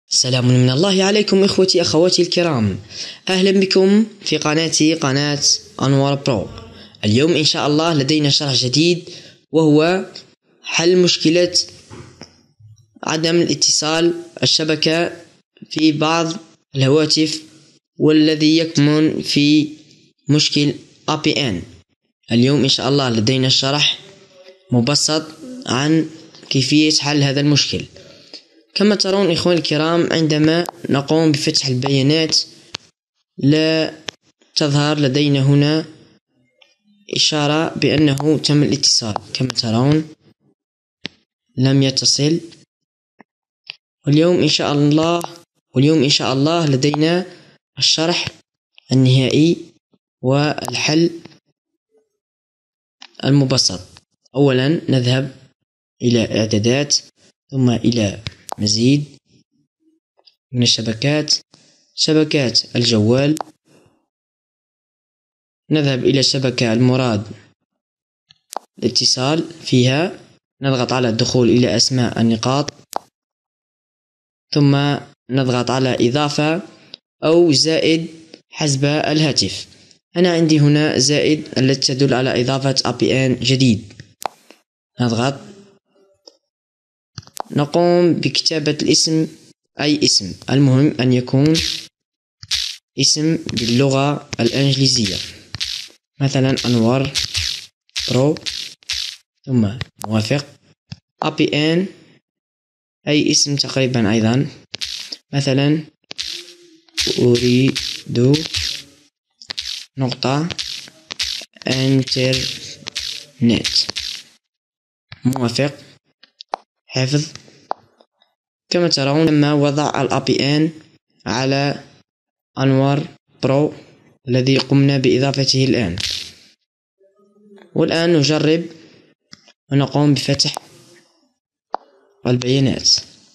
سلام من الله عليكم إخوتي أخواتي الكرام، أهلا بكم في قناتي قناة أنوار برو. اليوم إن شاء الله لدينا شرح جديد وهو حل مشكلة عدم الاتصال الشبكة في بعض الهواتف والذي يكمن في مشكل APN. اليوم إن شاء الله لدينا شرح مبسط عن كيفية حل هذا المشكل. كما ترون إخواني الكرام، عندما نقوم بفتح البيانات لا تظهر لدينا هنا إشارة بأنه تم الاتصال. كما ترون لم يتصل. واليوم إن شاء الله لدينا الشرح النهائي والحل المبسط. أولا نذهب إلى إعدادات، ثم إلى مزيد من شبكات الجوال. نذهب إلى الشبكة المراد الاتصال فيها، نضغط على الدخول إلى أسماء النقاط، ثم نضغط على إضافة أو زائد حسب الهاتف. أنا عندي هنا زائد التي تدل على إضافة APN جديد. نضغط، نقوم بكتابة الاسم، أي اسم، المهم أن يكون اسم باللغة الإنجليزية، مثلا أنوار برو، ثم موافق. APN أي اسم تقريبا أيضا، مثلا أريد نقطة إنترنت، موافق، حفظ. كما ترون تم وضع APN على أنوار برو الذي قمنا بإضافته الآن. والآن نجرب ونقوم بفتح البيانات،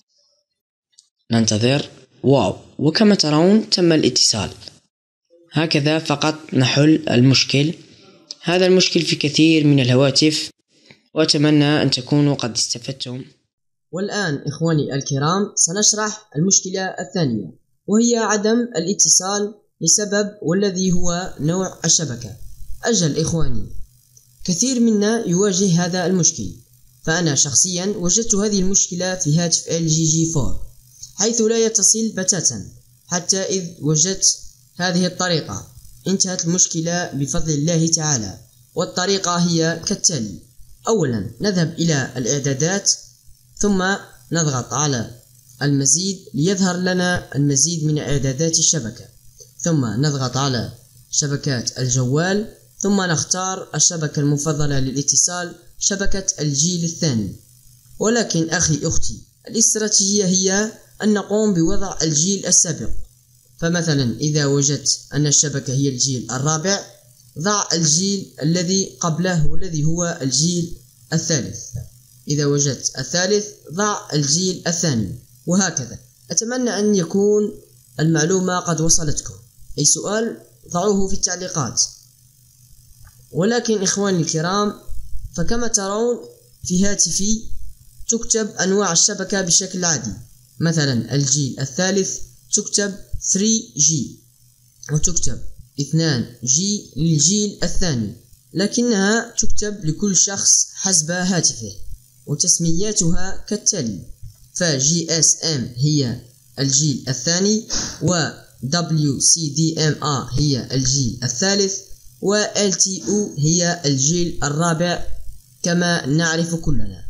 ننتظر. واو، وكما ترون تم الاتصال. هكذا فقط نحل المشكل. هذا المشكل في كثير من الهواتف، وأتمنى أن تكونوا قد استفدتم. والآن إخواني الكرام سنشرح المشكلة الثانية، وهي عدم الاتصال لسبب والذي هو نوع الشبكة. أجل إخواني، كثير منا يواجه هذا المشكل، فأنا شخصيا وجدت هذه المشكلة في هاتف LG G4، حيث لا يتصل بتاتا. حتى إذ وجدت هذه الطريقة انتهت المشكلة بفضل الله تعالى، والطريقة هي كالتالي. أولا نذهب إلى الإعدادات، ثم نضغط على المزيد ليظهر لنا المزيد من إعدادات الشبكة، ثم نضغط على شبكات الجوال، ثم نختار الشبكة المفضلة للاتصال، شبكة الجيل الثاني. ولكن أختي، الاستراتيجية هي أن نقوم بوضع الجيل السابق. فمثلا إذا وجدت أن الشبكة هي الجيل الرابع، ضع الجيل الذي قبله والذي هو الجيل الثالث. إذا وجدت الثالث ضع الجيل الثاني، وهكذا. أتمنى أن يكون المعلومة قد وصلتكم. أي سؤال ضعوه في التعليقات. ولكن إخواني الكرام، فكما ترون في هاتفي تكتب أنواع الشبكة بشكل عادي، مثلا الجيل الثالث تكتب 3G، وتكتب 2G للجيل الثاني، لكنها تكتب لكل شخص حسب هاتفه، وتسمياتها كالتالي. فGSM هي الجيل الثاني، و WCDMA هي الجيل الثالث، و LTE هي الجيل الرابع، كما نعرف كلنا.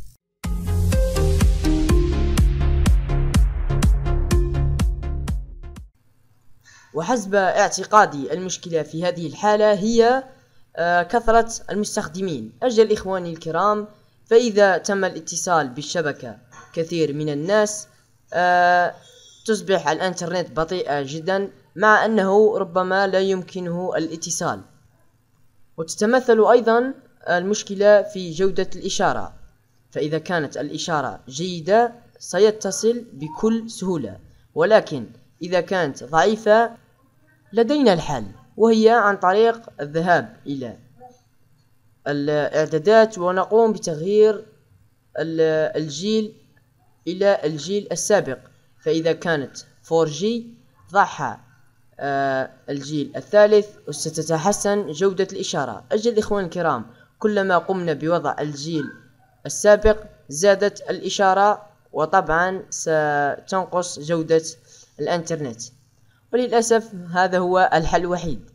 وحسب اعتقادي المشكلة في هذه الحالة هي كثرة المستخدمين. أجل إخواني الكرام، فإذا تم الاتصال بالشبكة كثير من الناس تصبح الانترنت بطيئة جدا، مع أنه ربما لا يمكنه الاتصال. وتتمثل أيضا المشكلة في جودة الإشارة، فإذا كانت الإشارة جيدة سيتصل بكل سهولة، ولكن إذا كانت ضعيفة لدينا الحل، وهي عن طريق الذهاب إلى الإعدادات ونقوم بتغيير الجيل إلى الجيل السابق. فإذا كانت 4G ضعها الجيل الثالث وستتحسن جودة الإشارة. أجل إخوان الكرام، كلما قمنا بوضع الجيل السابق زادت الإشارة، وطبعا ستنقص جودة الإنترنت، وللأسف هذا هو الحل الوحيد.